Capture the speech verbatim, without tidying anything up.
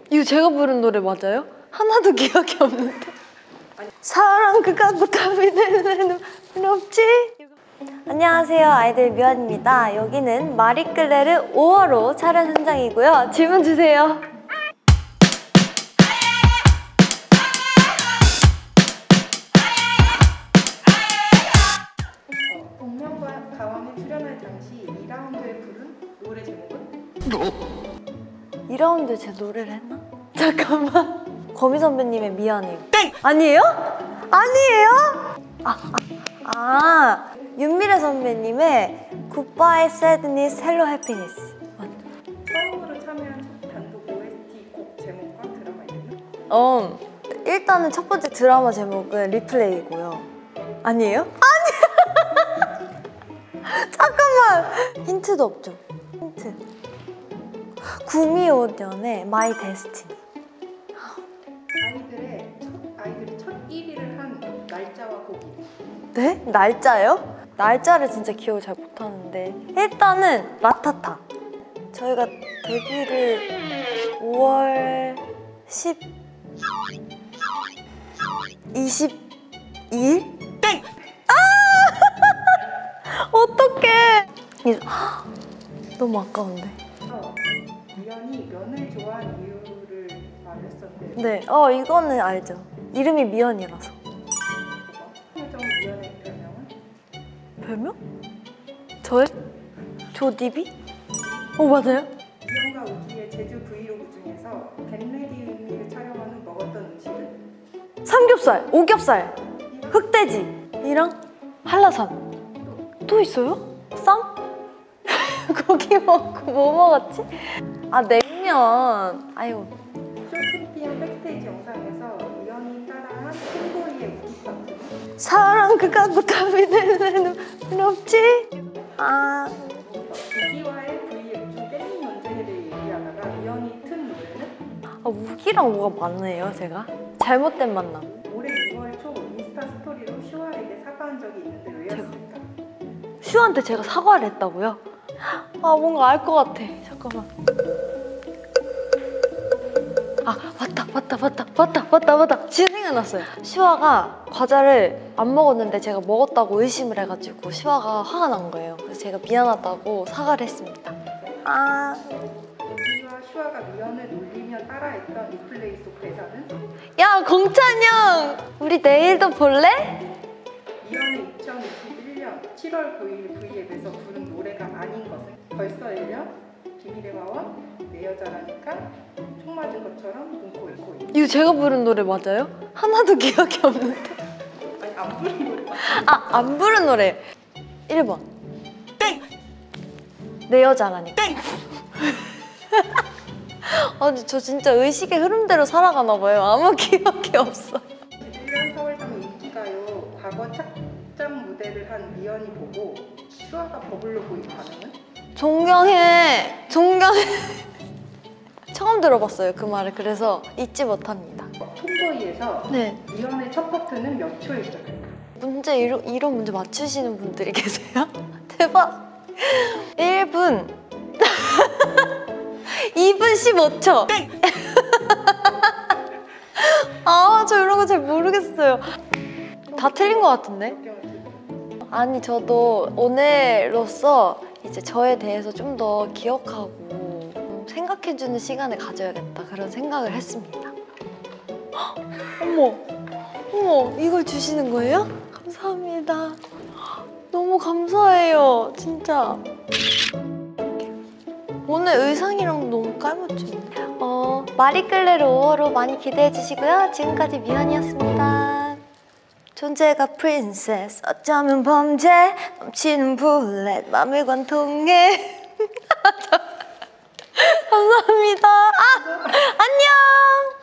이거 제가 부른 노래 맞아요? 하나도 기억이 없는데. 아니. 사랑 그 갖고 답이 되는 없지? 안녕하세요, 아이들 미연입니다. 여기는 마리끌레르 오월호 촬영 현장이고요. 질문 주세요. 복면과 가왕에 출연할 당시 이 라운드에 부른 노래 제목은? 이 라운드에 제 노래를 했나? 잠깐만. 거미 선배님의 미안해요. 땡! 아니에요? 아니에요? 아, 아, 아 윤미래 선배님의 Goodbye Sadness, Hello Happiness. 처음으로 참여한 첫 단독 오에스티 곡 제목과 드라마 이름은? 어, 일단은 첫 번째 드라마 제목은 리플레이고요. 아니에요? 아니에요! 잠깐만! 힌트도 없죠? 힌트. 구미오 년의 My Destiny. 아이들의 첫, 아이들이 첫 일 위를 한 날짜와 곡이. 네? 날짜요? 날짜를 진짜 기억을 잘 못하는데 일단은 라타타. 저희가 데뷔를 오월 십... 이십이 일? 땡! 아! 어떡해! 너무 아까운데. 미연이 면을 좋아한 이유를 말했었는데. 네, 어 이거는 알죠. 이름이 미연이라서. 최종 미연의 별명은? 별명? 저요? 조디비? 어 맞아요? 미연과 우기의 제주 브이로그 중에서 겟레디 윗미를 촬영한 후 먹었던 음식은? 삼겹살, 오겹살, 흑돼지 이랑 한라산. 또 있어요? 쌈? 고기 먹고 뭐 먹었지? 아 냉면. 아유. 쇼챔피언 백스테이지 영상에서 미연이 따라한 tom보이의 우기 파트는? 사랑 그 갖고 답이 되는 없지? 아. 우기와의 브이앱 중 깻잎 논쟁에 대해 얘기하다가 미연이 튼 노래는? 아 우기랑 뭐가 많네요 제가. 잘못된 만남. 올해 유월 초 인스타 스토리로 슈아에게 사과한 적이 있는데 왜였을까? 슈한테 제가 사과를 했다고요? 아 뭔가 알 것 같아. 잠깐만. 아 맞다 맞다 맞다 맞다 맞다 맞다 지금 생각났어요. 슈아가 과자를 안 먹었는데 제가 먹었다고 의심을 해가지고 슈아가 화가 난 거예요. 그래서 제가 미안하다고 사과를 했습니다. 아... 우기와 슈아가 미연을 놀리며 따라했던 리플레이 속 대사는? 야 공찬 형! 우리 내일도 볼래? 미연이 이천이십일 년 칠월 구일 브이앱에서 부른 노래가 아닌 것은? 벌써 일 년? 비밀의 화원? 내 여자라니까? 총 맞은 것처럼 눈코 입고 있. 이거 제가 부른 노래 맞아요? 하나도 기억이 없는데. 아니 안 부른 노래. 아, 안 부른 노래. 일 번. 땡! 내 여자라니까. 땡! 아니 저 진짜 의식의 흐름대로 살아가나 봐요. 아무 기억이 없어. 이십일 년 서울상 인기가요 과거 착장 무대를 한 미연이 보고 슈아가 버블로 보인 반응은? 존경해. 존경해. 처음 들어봤어요 그 말을. 그래서 잊지 못합니다. 톰보이에서 네. 미연의 첫 파트는 몇 초일까요? 문제 이런, 이런 문제 맞추시는 분들이 계세요? 대박. 일 분 이 분 십오 초. 아, 저 이런 거 잘 모르겠어요. 다 틀린 것 같은데? 아니, 저도 오늘로써 이제 저에 대해서 좀 더 기억하고 생각해주는 시간을 가져야겠다 그런 생각을 했습니다. 헉, 어머, 어머, 이걸 주시는 거예요? 감사합니다. 너무 감사해요, 진짜. 오늘 의상이랑 너무 깔맞춤. 어, 마리끌레르 오월호 많이 기대해주시고요. 지금까지 미연이었습니다. 존재가 프린세스, 어쩌면 범죄, 넘치는 블랙, 맘을 관통해. 감사합니다. 아, 안녕.